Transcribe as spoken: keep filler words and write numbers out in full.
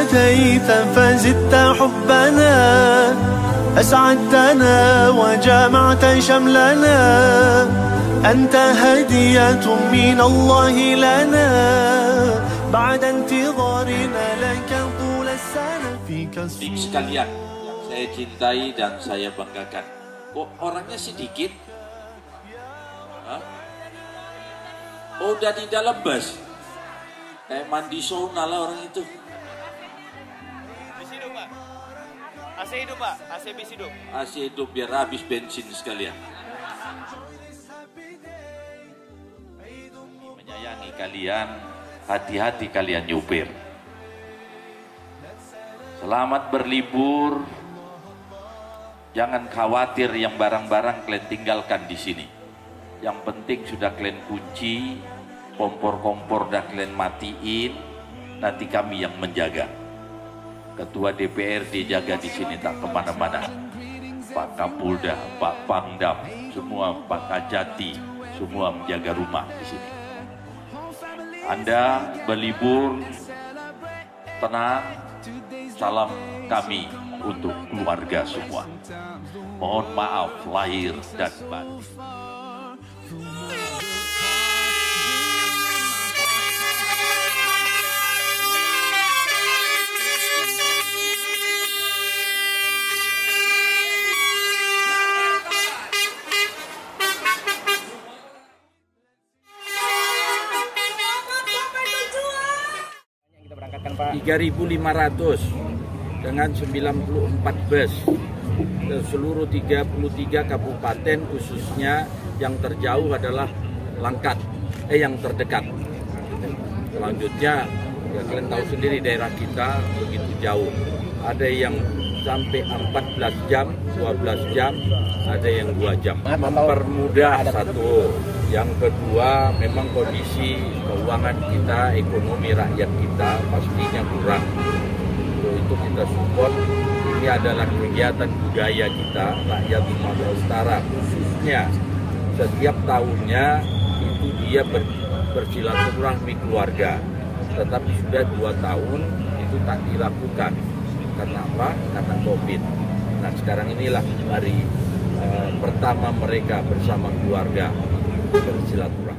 أتيت فزدت حبنا أسعدتنا وجمعت شملنا أنت هدية من الله لنا بعد انتظارنا لك طول السنة فيك Adik sekalian yang saya cintai dan saya banggakan, kok orangnya sedikit? Hah? Oh, udah di dalam bus, kayak mandi sauna lah orang itu. Bis hidup, Pak. A C hidup, Pak. A C bis hidup. A C hidup biar habis bensin sekalian. Menyayangi kalian, hati-hati kalian nyupir. Selamat berlibur. Jangan khawatir yang barang-barang kalian tinggalkan di sini. Yang penting sudah kalian kunci, kompor-kompor dah kalian matiin. Nanti kami yang menjaga. Ketua D P R D jaga di sini tak kemana-mana. Pak Kapolda, Pak Pangdam, semua Pak Kajati, semua menjaga rumah di sini. Anda berlibur tenang. Salam kami untuk keluarga semua. Mohon maaf lahir dan batin. tiga ribu lima ratus dengan sembilan puluh empat bus ke seluruh tiga puluh tiga kabupaten, khususnya yang terjauh adalah Langkat, eh yang terdekat. Selanjutnya ya kalian tahu sendiri daerah kita begitu jauh. Ada yang sampai empat belas jam, dua belas jam, ada yang dua jam. Mempermudah satu. Yang kedua, memang kondisi keuangan kita, ekonomi rakyat kita pastinya kurang. Untuk itu kita support. Ini adalah kegiatan budaya kita, rakyat Sumatera Utara khususnya. Setiap tahunnya itu dia ber, bersilaturahmi keluarga. Tetapi sudah dua tahun itu tak dilakukan. Karena apa? Karena COVID. Nah sekarang inilah hari uh, pertama mereka bersama keluarga bersilaturahmi.